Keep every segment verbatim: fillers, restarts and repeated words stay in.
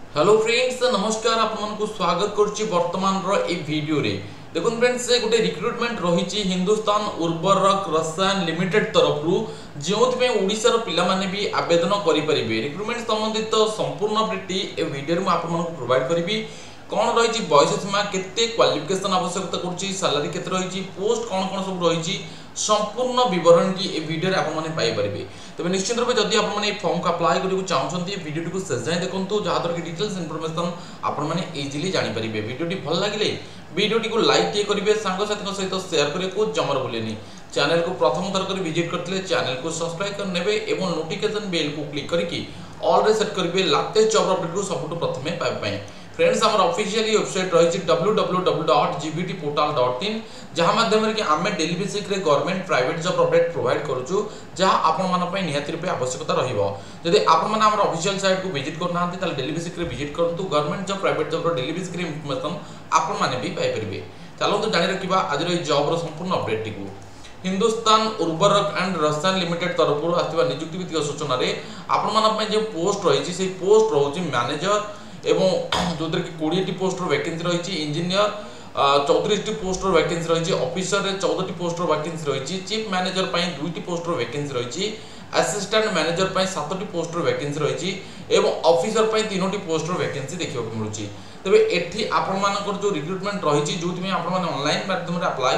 Hello friends नमस्कार आपको स्वागत करुच्ची वर्तमान वीडियो रे देखो फ्रेंड्स गोटे रिक्रुटमेंट रही हिंदुस्तान उर्वरक रसायन लिमिटेड तरफ जो ओडिशार पिला माने भी आवेदन करें रिक्रुटमेंट संबंधित संपूर्ण अपडेट ए वीडियो में आपको प्रोवाइड करी कौन रही बयस सीमा केते क्वालिफिकेशन आवश्यकता करुच्ची सैलरी केते रही पोस्ट कौन कौन सब रही संपूर्ण विवरण की ए वीडियो आपने पाइपर तब निश्चित रूप जदि आपने फॉर्म को अप्लाई करने चाहते वीडियो को शेष जाए देखो जहाँद्वारा कि डिटेल्स इनफॉरमेशन आपने इजिली जानीपर वीडियो भल लगे वीडियो को लाइक टे करेंगे सांगसाथी सहित सेयार करने को जमर भूलेनि चैनल को प्रथम थर कर विजिट करते चैनल को सब्सक्राइब करने और नोटिफिकेशन बेल को क्लिक करके ऑल रे सेट करेंगे लेटेस्ट जॉब अपडेट को सबुठ प्रथम पाइबा फ्रेंड्स आम ऑफिशियल वेबसाइट रही W W W dot G B T portal dot in जहाँ माध्यम कि आम डेली बेसिक रे government private job update provide करूँ जहाँ आपण निहाती रूपे आवश्यकता रही आपण ऑफिशियल साइट को विजिट करना डेली बेसिक रे विजिट करूँ government job private job daily basic रे इनफॉरमेशन आपण मैंने भी पाइपर चलते जानी रखा आज जॉब संपूर्ण अपडेट टी हिंदुस्तान उर्वरक एंड रसायन लिमिटेड तरफ आसवा नियुक्ति भित्तिक सूचना आपण जो पोस्ट रही से पोस्ट रोचे मैनेजर एवं जो कोड़े टी पोस्ट वैकेंसी रही इंजीनियर चौतीस टी पोस्ट वैकेंसी रही ऑफिसर रे चौदह टी पोस्ट वैकेंसी रही चीफ मैनेजर दुईटी पोस्ट वैकेंसी रही असिस्टेंट मैनेजर सात टी पोस्ट वैकेंसी रही एवं ऑफिसर तीनो टी पोस्ट वैकेंसी देखा मिलूँ तेज एटी आपर जो रिक्रुटमेंट रही जो ऑनलाइन माध्यम अप्लाई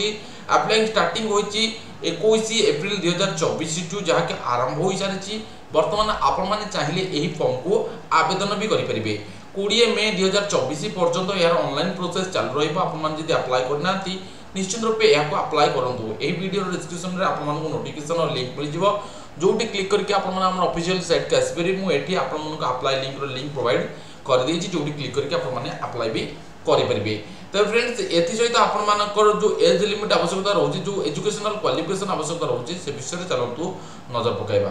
कर स्टार्टिंग होती इक्कीस एप्रिल दुई हजार चौबीस टू जहाँकि आरंभ हो सारी बर्तमान आपण मैंने चाहिए यही फॉर्म को आवेदन भी करेंगे कोड़े मे दुई हजार चौबीस पर्यंत यार ऑनलाइन प्रोसेस चालू रही अप्लाई करना निश्चित रूपे यहाँ अप्लाई करूँ यही वीडियो डिस्क्रिप्शन में आपको नोटिफिकेशन और लिंक मिल जाव जो क्लिक करके ऑफिशियल साइट के आसपे मुझे आपको अप्लाई लिंक लिंक प्रोवाइड कर देछि जो क्लिक करके आपने अप्लाई भी करेंगे तो फ्रेंड्स एथि सहित आपनकर जो एज लिमिट आवश्यकता रही जो एजुकेशनल क्वालिफिकेशन आवश्यकता रही से विषय में चलतु नजर पकाइबा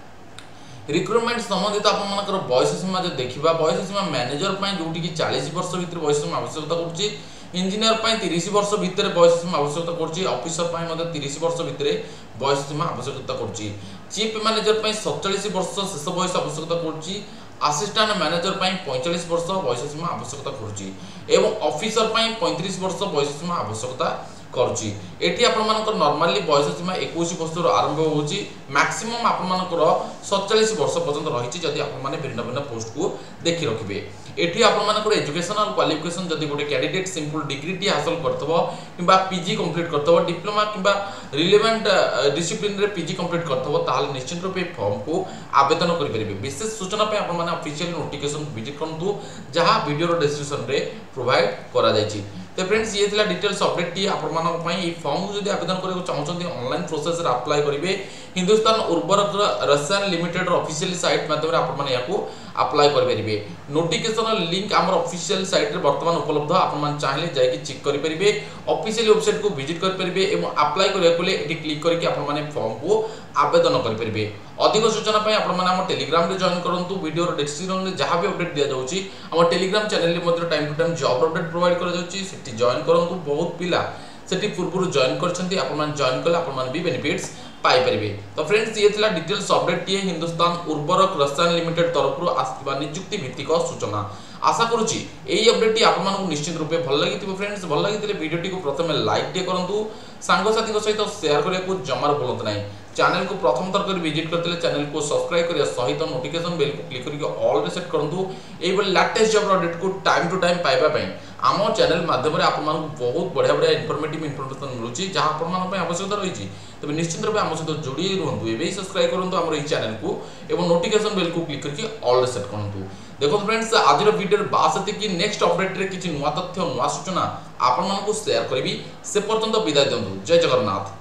रिक्रुटमेंट संबंधित आपनकर बयस सीमा जो देखा बयस सीमा मैनेजर जो कि चालीस वर्ष भितर बयस सीमा आवश्यकता करुच्ची इंजीनियर तीस वर्ष भितर बयस सीमा आवश्यकता करुच्ची ऑफिसर तीस वर्ष भितर बयस सीमा आवश्यकता करुच्ची चीफ मैनेजर सैंतालीस वर्ष शेष बयस आवश्यकता करुच्ची असिस्टेंट मैनेजर पैंतालीस वर्ष बयस सीमा आवश्यकता करुच्ची एवं ऑफिसर पैंतीस वर्ष बयस सीमा आवश्यकता करुच्ची एटी आपनकर नॉर्मली बयस सीमा इक्कीस वर्ष आरंभ होची मैक्सिमम आपनकर सैंतालीस वर्ष पर्यंत रही जदि आपने भिन्न भिन्न पोस्ट को देखि रखिबे एटी आपनकर एजुकेशनल क्वालिफिकेशन जदि गोटे कैंडिडेट सिंपल डिग्री टी हासिल करथबो किबा पीजी कंप्लीट करथबो डिप्लोमा किबा रिलेवेंट डिसिप्लिन रे पीजी कंप्लीट करथबो ताहाल निश्चित रूपे फॉर्म को आवेदन करि परिबे विशेष सूचना पे आपन माने ऑफिशियल नोटिफिकेशन विजिट करंतु जहां वीडियो रो डिस्क्रिप्शन रे प्रोवाइड करा जायछि तो फ्रेंड्स ये थिला डिटेल्स अपडेट टी आपण मानक पई ई फॉर्म को जदि आवेदन करे चाहछन्ती ऑनलाइन प्रोसेस रे अप्लाई करिवे हिंदुस्तान उर्वरक रसायन लिमिटेड ऑफिशियल साइट माध्यम रे आपण माने याको अप्लाई कर परिबे नोटिफिकेशन लिंक हमर ऑफिशियल साइट रे वर्तमान उपलब्ध आपण मान चाहिले जाय कि चेक करि परिबे ऑफिशियल वेबसाइट को विजिट कर परिबे एवं अप्लाई करिया कोले एटी क्लिक करके आपण माने फॉर्म को आवेदन कर परिबे अधिक सूचना पई आपण माने हम टेलीग्राम रे जॉइन करंतु वीडियो रो डिस्क्रिप्शन रे जहां भी अपडेट दिया जाउची हम टेलीग्राम चैनल रे मध्य time to time job update provide करा जाउची सेठी जॉइन करंतु बहुत पिला सेठी पूर्व जॉइन करछन्ती आपण मान जॉइन कले आपण मान भी बेनिफिट्स पाई परिबे तो फ्रेंड्स ये थिला डिटेल्स अपडेट टी हिंदुस्तान उर्वरक रसायन लिमिटेड तरफ आसवा नियुक्ति भित्तिक सूचना आशा करुच्ची यही अपडेट टी आपको निश्चित रूपे भल लगी फ्रेंड्स भल लगी वीडियो टी को प्रथम लाइक टे करूँ सांगसाथी सहित सेयार करने को जमार भूलत ना चैनल को प्रथम थर कर विजिट करते चैनल को सब्सक्राइब करने सहित नोटिफिकेशन बेल को क्लिक करके ऑल रे सेट करूँ ये लेटेस्ट जॉब अपडेट को टाइम टू टाइम पाइबा आम चैनल माध्यम बहुत बढ़िया बढ़िया इनफॉर्मेटिव इनफॉरमेशन मिलूँ जहाँ आप आवश्यकता रही तब निश्चित रूप आम सहित जोड़ी रुहतु ये सब्सक्राइब करूँ आम ये चैनल को एवं नोटिफिकेशन बेल को क्लिक करके ऑल रे सेट करूँ देखो फ्रेंड्स आज वीडियो बास कि नेक्स्ट अपडेट रे किछि नुआ तथ्य नुआ सूचना आपण मानकु शेयर करबी से पर्यंत विदाय दियंतु जय जगन्नाथ।